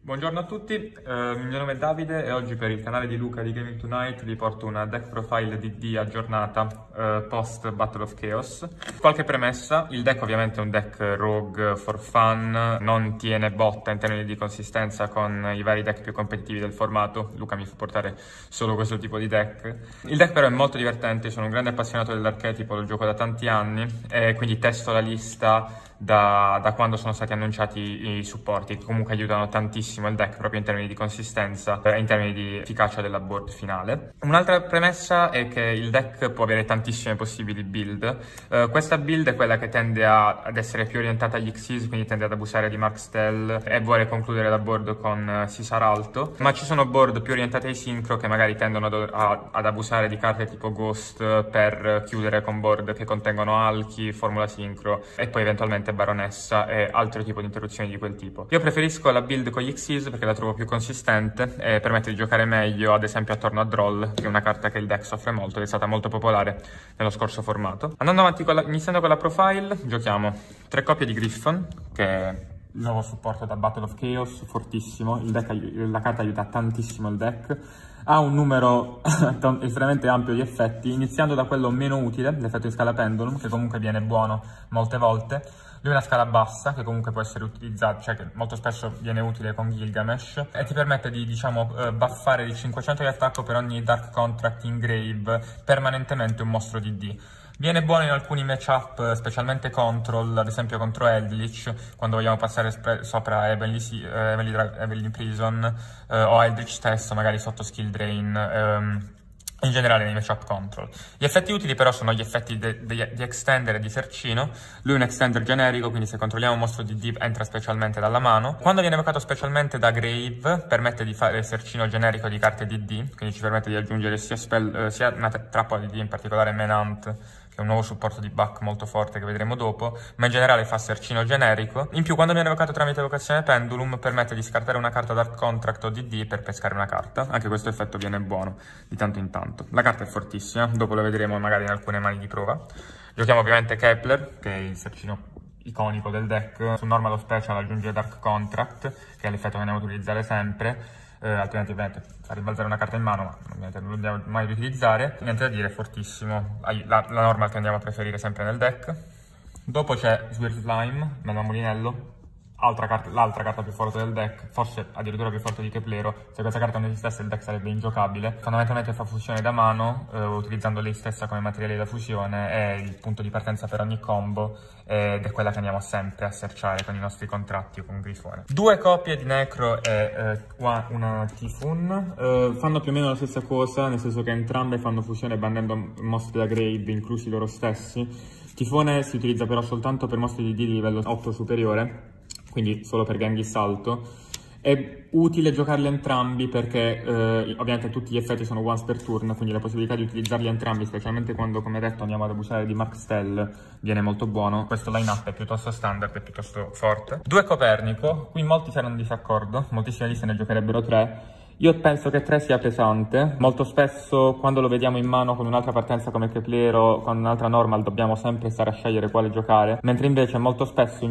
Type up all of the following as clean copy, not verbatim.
Buongiorno a tutti, il mio nome è Davide e oggi per il canale di Luca di Gaming Tonight vi porto una deck profile DD aggiornata post Battle of Chaos. Qualche premessa: il deck ovviamente è un deck rogue for fun, non tiene botta in termini di consistenza con i vari deck più competitivi del formato. Luca mi fa portare solo questo tipo di deck. Il deck però è molto divertente, sono un grande appassionato dell'archetipo, lo gioco da tanti anni e quindi testo la lista da quando sono stati annunciati i supporti, che comunque aiutano tantissimo il deck proprio in termini di consistenza e in termini di efficacia della board finale. Un'altra premessa è che il deck può avere tantissime possibili build. Questa build è quella che tende ad essere più orientata agli Xyz, quindi tende ad abusare di Mark Stell e vuole concludere la board con Sisar Alto, ma ci sono board più orientate ai Synchro che magari tendono ad abusare di carte tipo Ghost per chiudere con board che contengono Alki, Formula Synchro e poi eventualmente Baronessa e altro tipo di interruzioni di quel tipo. Io preferisco la build con gli Xyz perché la trovo più consistente e permette di giocare meglio, ad esempio attorno a Droll, che è una carta che il deck soffre molto ed è stata molto popolare nello scorso formato. Andando avanti iniziando con la profile, giochiamo 3 copie di Griffon, che è il nuovo supporto da Battle of Chaos, fortissimo. La carta aiuta tantissimo il deck. Ha un numero estremamente ampio di effetti, iniziando da quello meno utile, l'effetto di scala pendulum, che comunque viene buono molte volte. Lui è una scala bassa, che comunque può essere utilizzata, cioè che molto spesso viene utile con Gilgamesh, e ti permette di, buffare di 500 di attacco per ogni Dark Contract in grave, permanentemente un mostro DD. Viene buono in alcuni matchup, specialmente Control, ad esempio contro Eldritch, quando vogliamo passare sopra Evelyn Prison, o Eldritch stesso, magari sotto Skill Drain, in generale nei matchup Control. Gli effetti utili però sono gli effetti di Extender e di Sercino. Lui è un Extender generico, quindi se controlliamo un mostro DD entra specialmente dalla mano. Quando viene evocato specialmente da Grave, permette di fare il Sercino generico di carte DD, quindi ci permette di aggiungere sia una trappola DD, in particolare Menant, che è un nuovo supporto di Buck molto forte che vedremo dopo, ma in generale fa Sercino generico. In più, quando viene evocato tramite evocazione Pendulum, permette di scartare una carta Dark Contract o DD per pescare una carta. Anche questo effetto viene buono di tanto in tanto. La carta è fortissima, dopo lo vedremo magari in alcune mani di prova. Giochiamo ovviamente Kepler, che è il Sercino iconico del deck. Su Normal o Special aggiunge Dark Contract, che è l'effetto che andiamo a utilizzare sempre. Altrimenti ovviamente fa ribalzare una carta in mano, ma ovviamente non lo andiamo mai ad utilizzare. Niente da dire, è fortissimo, la normal che andiamo a preferire sempre nel deck. Dopo c'è Swirl Slime, Melma Mulinello, l'altra carta più forte del deck, forse addirittura più forte di Keplero. Se questa carta non esistesse il deck sarebbe ingiocabile. Fondamentalmente fa fusione da mano, utilizzando lei stessa come materiale da fusione, è il punto di partenza per ogni combo ed è quella che andiamo sempre a searchare con i nostri contratti o con Grifone. 2 copie di Necro e una Typhoon fanno più o meno la stessa cosa, nel senso che entrambe fanno fusione bandendo mostri da grave, inclusi loro stessi. Tifone si utilizza però soltanto per mostri di livello 8 superiore, quindi solo per Genghis Alto. È utile giocarli entrambi perché ovviamente tutti gli effetti sono once per turn, quindi la possibilità di utilizzarli entrambi, specialmente quando, come detto, andiamo ad abusare di Mark Stell, viene molto buono. Questo line-up è piuttosto standard, è piuttosto forte. 2 Copernico, qui molti saranno in disaccordo, moltissime liste ne giocherebbero 3. Io penso che 3 sia pesante. Molto spesso quando lo vediamo in mano con un'altra partenza come Keplero, con un'altra normal, dobbiamo sempre stare a scegliere quale giocare, mentre invece molto spesso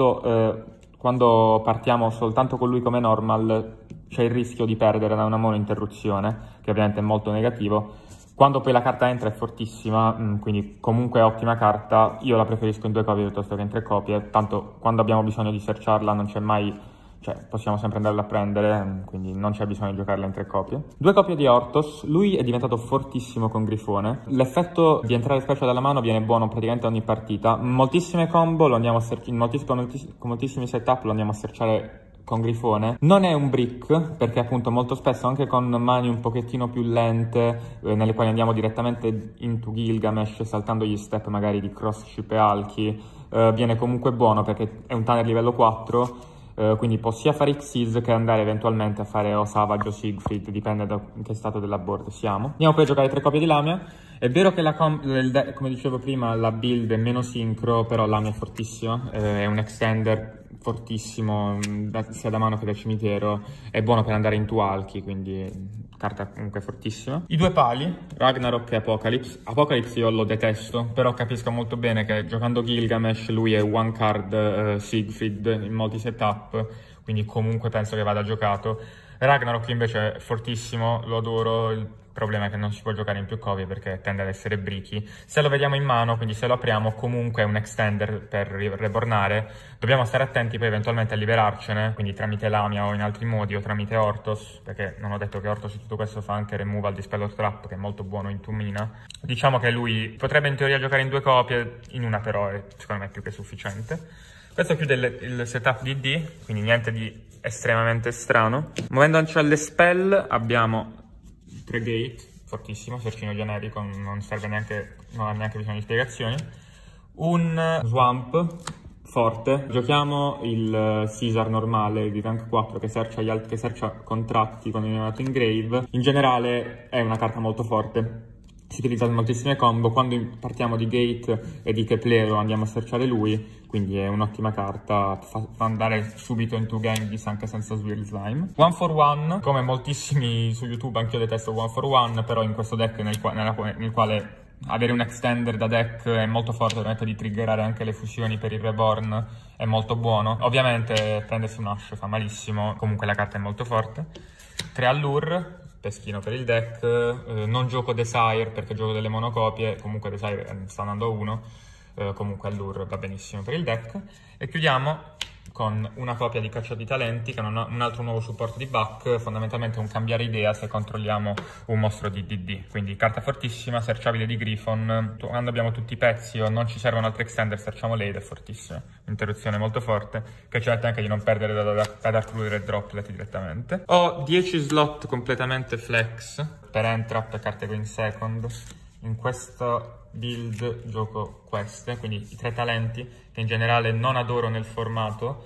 quando partiamo soltanto con lui come normal c'è il rischio di perdere da una mono interruzione, che ovviamente è molto negativo. Quando poi la carta entra è fortissima, quindi comunque è ottima carta. Io la preferisco in 2 copie piuttosto che in 3 copie, tanto quando abbiamo bisogno di searcharla non c'è mai, cioè possiamo sempre andarla a prendere, quindi non c'è bisogno di giocarla in 3 copie. 2 copie di Orthos, lui è diventato fortissimo con Grifone. L'effetto di entrare special dalla mano viene buono praticamente ogni partita. Moltissime combo lo andiamo a searchare, con moltissimi setup lo andiamo a searchare con Grifone. Non è un brick, perché appunto molto spesso anche con mani un pochettino più lente, nelle quali andiamo direttamente into Gilgamesh, saltando gli step magari di Cross Ship e Alki, viene comunque buono perché è un Tanner livello 4, quindi può sia fare Xyz che andare eventualmente a fare o Savage o Siegfried, dipende da in che stato della board siamo. Andiamo poi a giocare 3 copie di Lamia. È vero che come dicevo prima la build è meno sincro, però Lamia è fortissima, è un extender fortissimo sia da mano che da cimitero, è buono per andare into Alki, quindi carta comunque fortissima. I 2 pali, Ragnarok e Apocalypse. Apocalypse io lo detesto, però capisco molto bene che giocando Gilgamesh lui è one card Siegfried in molti setup, quindi comunque penso che vada giocato. Ragnarok invece è fortissimo, lo adoro, il problema è che non si può giocare in più copie perché tende ad essere brichi. Se lo vediamo in mano, quindi se lo apriamo, comunque è un extender per rebornare. Dobbiamo stare attenti poi eventualmente a liberarcene, quindi tramite Lamia o in altri modi o tramite Orthos, perché non ho detto che Orthos in tutto questo fa anche removal di Spell Trap, che è molto buono in 2 mana. Diciamo che lui potrebbe in teoria giocare in 2 copie, in una però è secondo me più che sufficiente. Questo chiude il setup DD, quindi niente di estremamente strano. Muovendoci alle spell abbiamo 3 gate, fortissimo, esercino generico, non serve neanche, non ha neanche bisogno di spiegazioni. Un swamp forte, giochiamo il Caesar normale di rank 4 che searcha contratti con il neonato in grave. In generale è una carta molto forte, si utilizza in moltissime combo. Quando partiamo di Gate e di Keplero andiamo a searchare lui, quindi è un'ottima carta, fa andare subito into Genghis anche senza Swirl Slime. 1 for 1, come moltissimi su YouTube, anch'io detesto 1 for 1, però in questo deck nel quale avere un extender da deck è molto forte, permette di triggerare anche le fusioni per il Reborn, è molto buono. Ovviamente prendersi un Ash fa malissimo, comunque la carta è molto forte. 3 Allure, peschino per il deck. Non gioco Desire perché gioco delle monocopie, comunque Desire sta andando a 1, comunque Allure va benissimo per il deck. E chiudiamo con una copia di Caccia di Talenti, che è un altro nuovo supporto di Buck, fondamentalmente un cambiare idea se controlliamo un mostro di DD. Quindi carta fortissima, searchabile di Griffon, quando abbiamo tutti i pezzi o non ci servono altri extender, searchiamo lei ed è fortissima. Interruzione molto forte, che ci permette anche di non perdere da Dark Ruler e Droplet direttamente. Ho 10 slot completamente flex per Entrap e carte Green Second. In questo build gioco queste, quindi i 3 talenti, che in generale non adoro nel formato,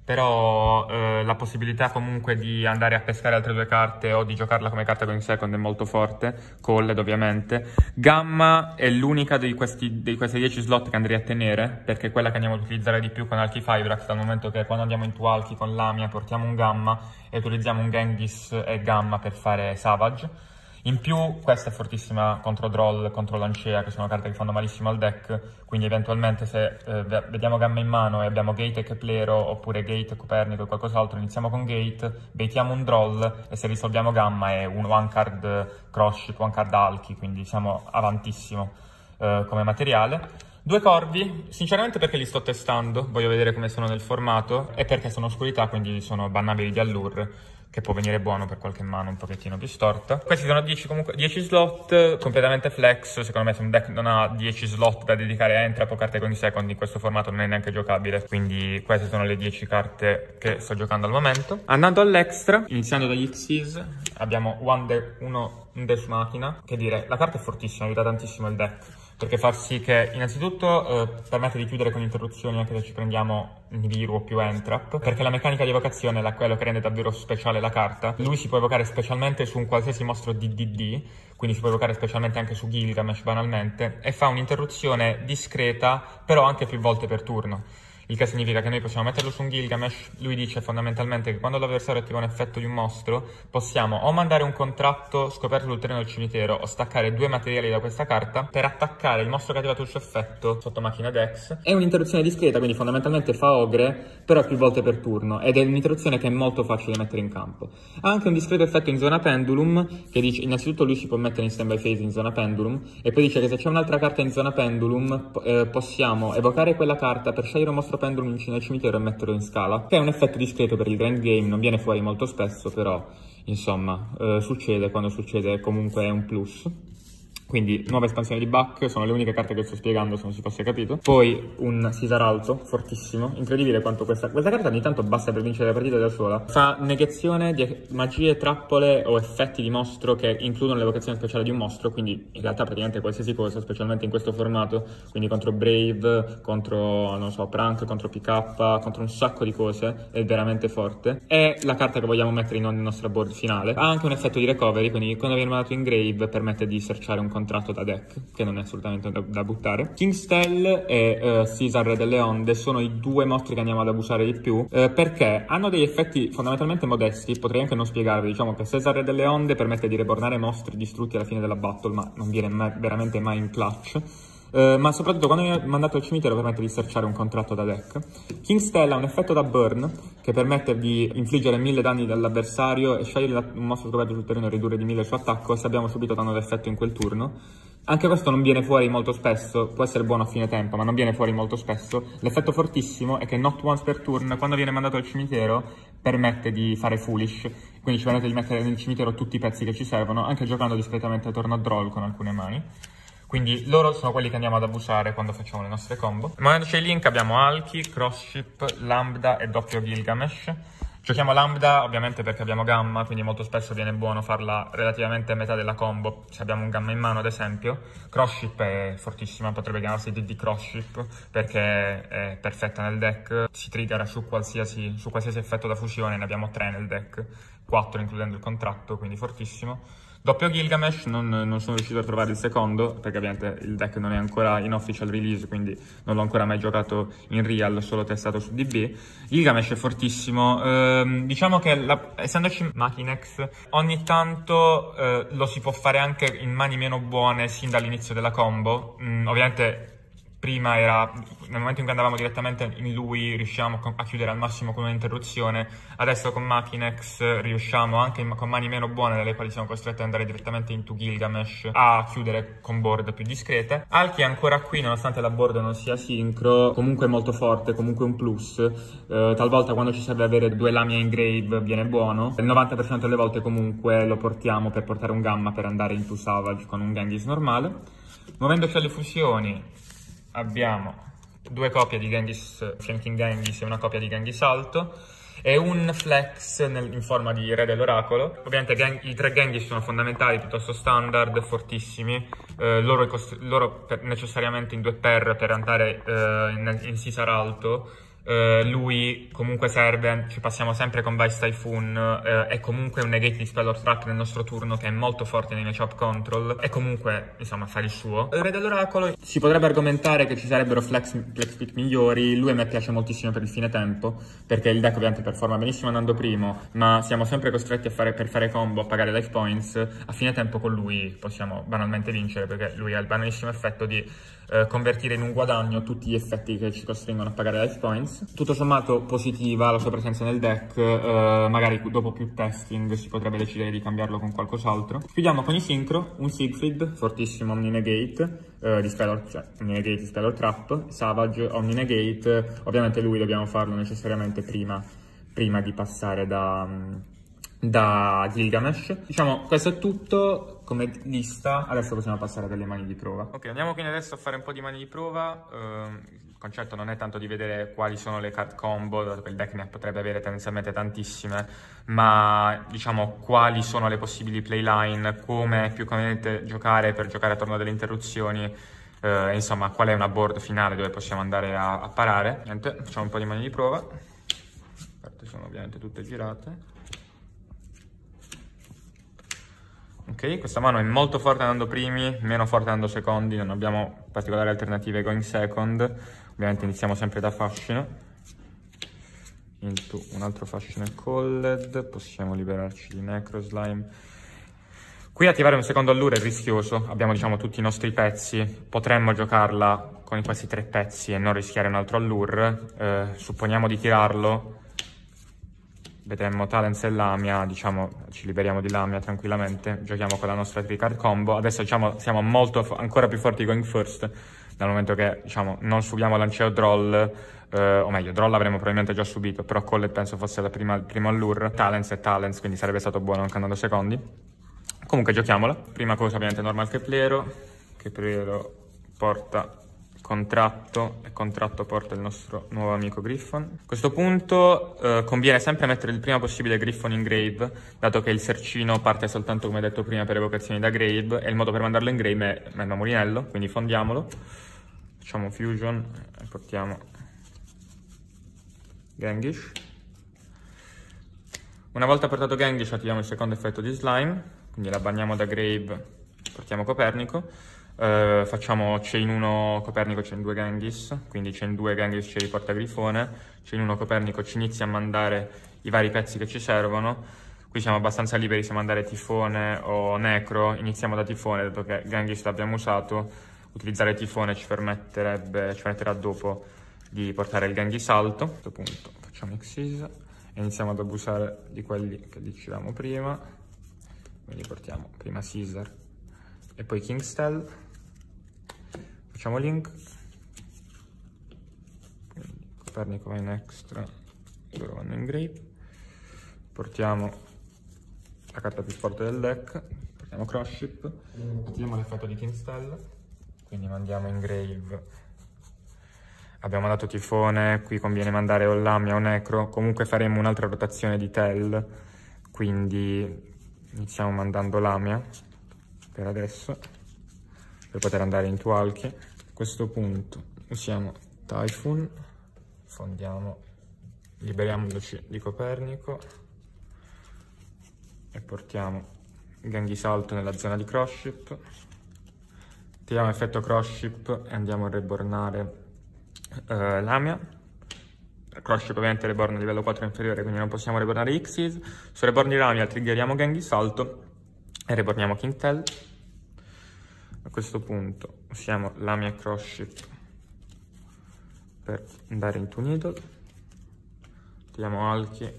però la possibilità comunque di andare a pescare altre 2 carte o di giocarla come carta Going Second è molto forte. Called ovviamente. Gamma è l'unica di questi 10 slot che andrei a tenere, perché è quella che andiamo ad utilizzare di più con Alki Fibrax, dal momento che quando andiamo into Alki con Lamia portiamo un Gamma e utilizziamo un Genghis e Gamma per fare Savage. In più questa è fortissima contro Droll, contro Lancea, che sono carte che fanno malissimo al deck, quindi eventualmente se vediamo Gamma in mano e abbiamo Gate e Keplero, oppure Gate e Copernico o qualcos'altro, iniziamo con Gate, baitiamo un Droll e se risolviamo Gamma è un one card Crossship, one card Alki, quindi siamo avantissimo come materiale. 2 corvi, sinceramente perché li sto testando, voglio vedere come sono nel formato e perché sono oscurità, quindi sono bannabili di Allure, che può venire buono per qualche mano un pochettino più storta. Questi sono 10 slot, completamente flex. Secondo me se un deck non ha 10 slot da dedicare a Entrap o carte con i second, in questo formato non è neanche giocabile. Quindi queste sono le 10 carte che sto giocando al momento. Andando all'extra, iniziando dagli Xyz, abbiamo un Death Machina, che dire, la carta è fortissima, aiuta tantissimo il deck, perché fa sì che innanzitutto permette di chiudere con interruzioni anche se ci prendiamo Nibiru o più Entrap, perché la meccanica di evocazione è quello che rende davvero speciale la carta. Lui si può evocare specialmente su un qualsiasi mostro di DD, quindi si può evocare specialmente anche su Gilgamesh banalmente, e fa un'interruzione discreta però anche più volte per turno. Il che significa che noi possiamo metterlo su un Gilgamesh. Lui dice fondamentalmente che quando l'avversario attiva un effetto di un mostro, possiamo o mandare un contratto scoperto sul terreno del cimitero o staccare 2 materiali da questa carta per attaccare il mostro che ha attivato il suo effetto sotto macchina Dex. È un'interruzione discreta, quindi fondamentalmente fa ogre, però più volte per turno, ed è un'interruzione che è molto facile da mettere in campo. Ha anche un discreto effetto in zona Pendulum, che dice innanzitutto lui si può mettere in standby phase in zona Pendulum, e poi dice che se c'è un'altra carta in zona Pendulum possiamo evocare quella carta per scegliere un mostro Pendulum nel cimitero e metterlo in scala, che è un effetto discreto per il grand game, non viene fuori molto spesso, però insomma succede, quando succede comunque è un plus. Quindi nuova espansione di Buck, sono le uniche carte che sto spiegando se non si fosse capito. Poi un Caesar alto, fortissimo, incredibile quanto questa carta ogni tanto basta per vincere la partita da sola. Fa negazione di magie, trappole o effetti di mostro che includono l'evocazione speciale di un mostro, quindi in realtà praticamente qualsiasi cosa, specialmente in questo formato, quindi contro Brave, contro, non so, Prank, contro PK, contro un sacco di cose, è veramente forte. È la carta che vogliamo mettere in nostra board finale. Ha anche un effetto di recovery, quindi quando viene mandato in grave permette di searchare un contratto da deck, che non è assolutamente da buttare. Kingstell e Caesar delle Onde sono i 2 mostri che andiamo ad abusare di più, perché hanno degli effetti fondamentalmente modesti. Potrei anche non spiegarvi. Diciamo che Caesar delle Onde permette di rebornare mostri distrutti alla fine della battle, ma non viene veramente mai in clutch. ma soprattutto quando viene mandato al cimitero permette di searchare un contratto da deck. King's Tale ha un effetto da burn che permette di infliggere 1000 danni dall'avversario e scegliere un mostro scoperto sul terreno e ridurre di 1000 il suo attacco se abbiamo subito danno d'effetto in quel turno. Anche questo non viene fuori molto spesso, può essere buono a fine tempo, ma non viene fuori molto spesso. L'effetto fortissimo è che not once per turn, quando viene mandato al cimitero, permette di fare foolish, quindi ci permette di mettere nel cimitero tutti i pezzi che ci servono, anche giocando discretamente torno a draw con alcune mani. Quindi loro sono quelli che andiamo ad abusare quando facciamo le nostre combo. Muovendoci ai link abbiamo Alki, Crossship, Lambda e doppio Gilgamesh. Giochiamo Lambda ovviamente perché abbiamo Gamma, quindi molto spesso viene buono farla relativamente a metà della combo, se abbiamo un Gamma in mano ad esempio. Crossship è fortissima, potrebbe chiamarsi DD Crossship perché è perfetta nel deck, si triggera su qualsiasi effetto da fusione, ne abbiamo 3 nel deck, 4 includendo il contratto, quindi fortissimo. Doppio Gilgamesh, non sono riuscito a trovare il secondo, perché ovviamente il deck non è ancora in official release, quindi non l'ho ancora mai giocato in real, solo testato su DB. Gilgamesh è fortissimo, diciamo che essendoci Machinex, ogni tanto lo si può fare anche in mani meno buone sin dall'inizio della combo, ovviamente. Prima era, nel momento in cui andavamo direttamente in lui, riusciamo a chiudere al massimo con un'interruzione. Adesso con Machinex riusciamo anche con mani meno buone, dalle quali siamo costretti ad andare direttamente into Gilgamesh, a chiudere con board più discrete. Alki è ancora qui, nonostante la board non sia sincro, comunque è molto forte, comunque un plus. Talvolta quando ci serve avere 2 Lamia in grave viene buono. Il 90% delle volte comunque lo portiamo per portare un Gamma per andare into Savage con un Genghis normale. Muovendoci alle fusioni, abbiamo 2 copie di Genghis, Flanking Genghis e una copia di Genghis Alto e un flex in forma di Re dell'Oracolo. Ovviamente i 3 Genghis sono fondamentali, piuttosto standard, fortissimi, loro necessariamente in 2 per andare in Caesar Alto. Lui comunque serve, ci passiamo sempre con Vice Typhoon, è comunque un negate di Spell Trap nel nostro turno che è molto forte nei matchup control e comunque insomma fa il suo. Re dell'Oracolo, si potrebbe argomentare che ci sarebbero flex pick migliori, lui a me piace moltissimo per il fine tempo perché il deck ovviamente performa benissimo andando primo, ma siamo sempre costretti a per fare combo, a pagare life points. A fine tempo con lui possiamo banalmente vincere perché lui ha il banalissimo effetto di convertire in un guadagno tutti gli effetti che ci costringono a pagare life points. Tutto sommato positiva la sua presenza nel deck, magari dopo più testing si potrebbe decidere di cambiarlo con qualcos'altro. Chiudiamo con i sincro, un Siegfried, fortissimo Omninegate, Omninegate di Spell Trap, Savage, Omninegate, ovviamente lui dobbiamo farlo necessariamente prima di passare da Gilgamesh. Diciamo, questo è tutto come lista, adesso possiamo passare a delle mani di prova. Ok, andiamo quindi adesso a fare un po' di mani di prova. Il concetto non è tanto di vedere quali sono le card combo, dato che il deck ne potrebbe avere tendenzialmente tantissime, ma diciamo quali sono le possibili playline, come è più conveniente giocare per giocare attorno a delle interruzioni, insomma qual è una board finale dove possiamo andare a parare. Niente, facciamo un po' di mani di prova. Le carte sono ovviamente tutte girate. Ok, questa mano è molto forte andando primi, meno forte andando secondi, non abbiamo particolari alternative going second. Ovviamente iniziamo sempre da fascino. Into un altro fascino Called, possiamo liberarci di Necroslime. Qui attivare un secondo allure è rischioso, abbiamo diciamo tutti i nostri pezzi, potremmo giocarla con questi 3 pezzi e non rischiare un altro allure. Supponiamo di tirarlo. Vedremo Talents e Lamia, diciamo, ci liberiamo di Lamia tranquillamente, giochiamo con la nostra 3-card combo. Adesso diciamo siamo ancora più forti going first, dal momento che diciamo non subiamo lanceo Droll, o meglio, Droll l'avremmo probabilmente già subito, però Collet penso fosse il primo allure. Talents e Talents, quindi sarebbe stato buono anche andando secondi. Comunque giochiamola. Prima cosa ovviamente normal Keplero porta contratto e contratto porta il nostro nuovo amico Griffon. A questo punto conviene sempre mettere il prima possibile Griffon in grave, dato che il sercino parte soltanto, come detto prima, per evocazioni da grave e il modo per mandarlo in grave è il mulinello, quindi fondiamolo. Facciamo fusion e portiamo Genghis. Una volta portato Genghis attiviamo il secondo effetto di slime, quindi la banniamo da grave, portiamo Copernico. Facciamo chain 1 Copernico, chain 2 Genghis, quindi chain 2 Genghis ci riporta Grifone, chain 1 Copernico ci inizia a mandare i vari pezzi che ci servono. Qui siamo abbastanza liberi se mandare Tifone o Necro, iniziamo da Tifone dato che Genghis l'abbiamo usato. utilizzare Tifone ci permetterà dopo di portare il Genghis alto. A questo punto facciamo Xyz e iniziamo ad abusare di quelli che dicevamo prima, quindi portiamo prima Caesar e poi King Stell, facciamo Link, quindi Copernico va in extra, loro vanno in grave, portiamo la carta più forte del deck, portiamo Cross Ship, attiviamo l'effetto di King Stell, quindi mandiamo in grave. Abbiamo mandato Tifone, qui conviene mandare o Lamia o Necro, comunque faremo un'altra rotazione di Tell, quindi iniziamo mandando Lamia per adesso, per poter andare in Tualchi. A questo punto usiamo Typhoon, fondiamo, liberiamoci di Copernico e portiamo Genghis alto nella zona di Cross Ship, attiviamo effetto Cross Ship e andiamo a rebornare Lamia. Cross Ship ovviamente reborn a livello 4 inferiore, quindi non possiamo rebornare Xyz. Su reborn di Lamia triggeriamo Genghis alto e reborniamo King Tell. A questo punto usiamo Lamia e Cross Ship per andare in Two Needle, attiviamo Alki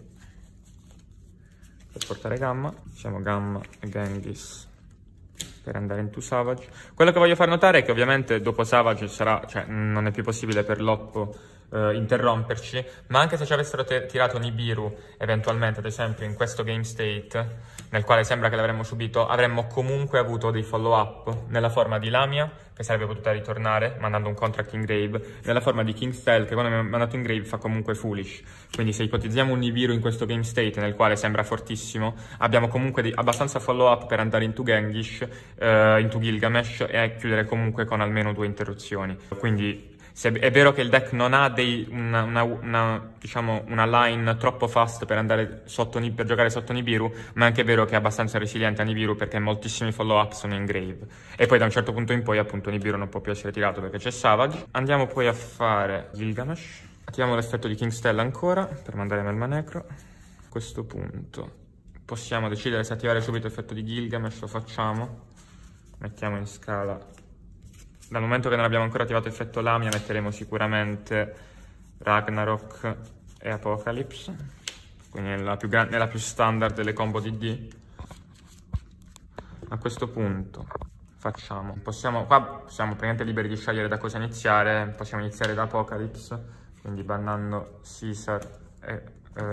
per portare Gamma, usiamo Gamma e Genghis per andare in Two Savage. Quello che voglio far notare è che ovviamente dopo Savage non è più possibile per Loppo interromperci, ma anche se ci avessero tirato Nibiru eventualmente, ad esempio in questo game state nel quale sembra che l'avremmo subito, avremmo comunque avuto dei follow up nella forma di Lamia, che sarebbe potuta ritornare mandando un contract in grave, nella forma di King Stell, che quando abbiamo mandato in grave fa comunque foolish. Quindi se ipotizziamo un Nibiru in questo game state nel quale sembra fortissimo, abbiamo comunque abbastanza follow up per andare into Genghis, into Gilgamesh e chiudere comunque con almeno 2 interruzioni. Quindi è vero che il deck non ha diciamo una line troppo fast per andare per giocare sotto Nibiru, ma è anche vero che è abbastanza resiliente a Nibiru perché moltissimi follow up sono in grave. E poi da un certo punto in poi appunto Nibiru non può più essere tirato perché c'è Savage. Andiamo poi a fare Gilgamesh. Attiviamo l'effetto di King Stell ancora per mandare Melma Necro. A questo punto possiamo decidere se attivare subito l'effetto di Gilgamesh, lo facciamo. Mettiamo in scala. Dal momento che non abbiamo ancora attivato effetto Lamia, metteremo sicuramente Ragnarok e Apocalypse, quindi nella più standard delle combo di D. A questo punto possiamo praticamente liberi di scegliere da cosa iniziare. Possiamo iniziare da Apocalypse, quindi bannando Caesar e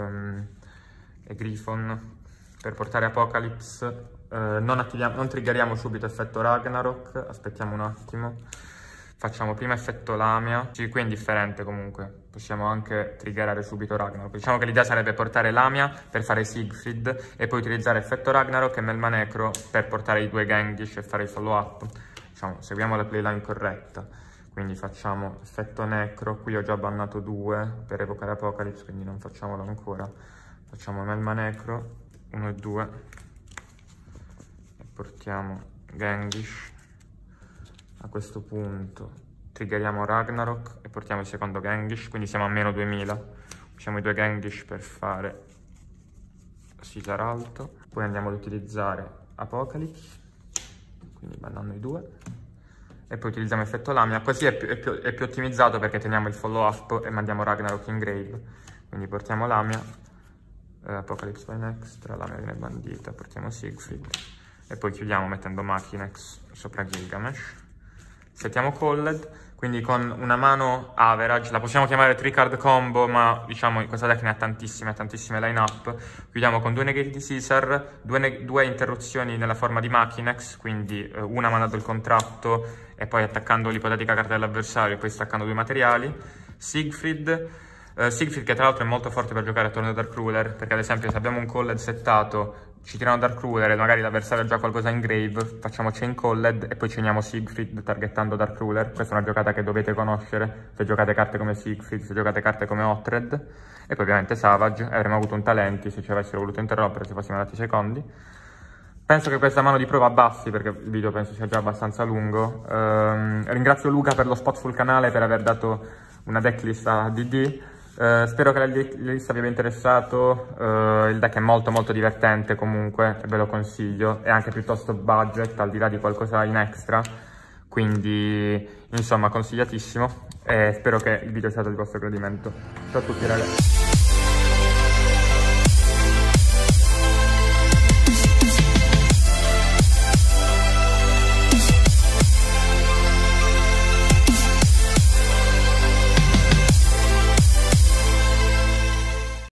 Griffon per portare Apocalypse. Non triggeriamo subito effetto Ragnarok, aspettiamo un attimo, facciamo prima effetto Lamia, sì, qui è indifferente comunque, possiamo anche triggerare subito Ragnarok. Diciamo che l'idea sarebbe portare Lamia per fare Siegfried e poi utilizzare effetto Ragnarok e Melma Necro per portare i 2 Genghis e fare il follow up. Diciamo, seguiamo la playline corretta, quindi facciamo effetto Necro, qui ho già bannato 2 per evocare Apocalypse, quindi non facciamolo ancora, facciamo Melma Necro, 1 e 2. Portiamo Genghis. A questo punto triggeriamo Ragnarok e portiamo il secondo Genghis, quindi siamo a meno 2000. Usiamo i 2 Genghis per fare Caesar alto, poi andiamo ad utilizzare Apocalypse, quindi bannando i 2, e poi utilizziamo effetto Lamia, così è più ottimizzato perché teniamo il follow up e mandiamo Ragnarok in grave. Quindi portiamo Lamia, Apocalypse va in extra, Lamia viene bandita, portiamo Siegfried e poi chiudiamo mettendo Machinex sopra Gilgamesh. Settiamo Called, quindi con una mano average, la possiamo chiamare 3 card combo, ma diciamo questa deck ne ha tantissime line up. Chiudiamo con 2 negati di Caesar, 2 interruzioni nella forma di Machinex, quindi una mandando il contratto e poi attaccando l'ipotetica carta dell'avversario e poi staccando 2 materiali. Siegfried che tra l'altro è molto forte per giocare attorno a Dark Ruler, perché ad esempio se abbiamo un Called settato, ci tirano Dark Ruler e magari l'avversario ha già qualcosa in grave, facciamo Chain Called e poi ciniamo Siegfried targettando Dark Ruler. Questa è una giocata che dovete conoscere se giocate carte come Siegfried, se giocate carte come Othred. E poi ovviamente Savage, e avremmo avuto un talenti se ci avessero voluto interrompere, se fossimo andati secondi. Penso che questa mano di prova basti perché il video penso sia già abbastanza lungo. Ringrazio Luca per lo spot sul canale, per aver dato una decklist a DD. Spero che la lista vi abbia interessato. Il deck è molto divertente comunque, ve lo consiglio, è anche piuttosto budget al di là di qualcosa in extra, quindi insomma consigliatissimo e spero che il video sia stato di vostro gradimento. Ciao a tutti ragazzi.